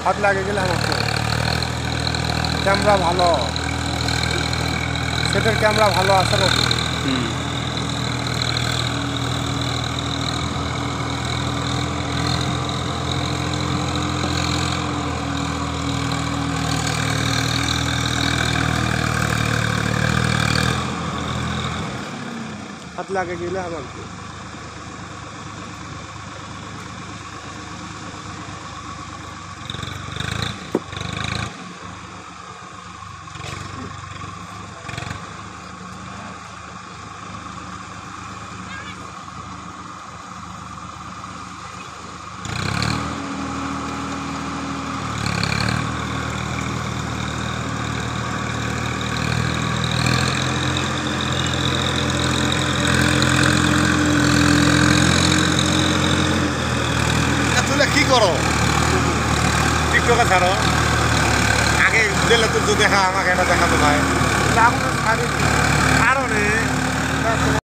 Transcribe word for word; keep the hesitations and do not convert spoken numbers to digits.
হাত লাগে গেলে আমার তো ক্যামেরা ভালো, সেটার ক্যামেরা ভালো আছে নাকি? হুম হাত লাগে গেলে আমার তো কি করো টিকটকে ছাড়ো আগে দিলে তো দেখা আমাকে এটা দেখাতো ভাই কারণে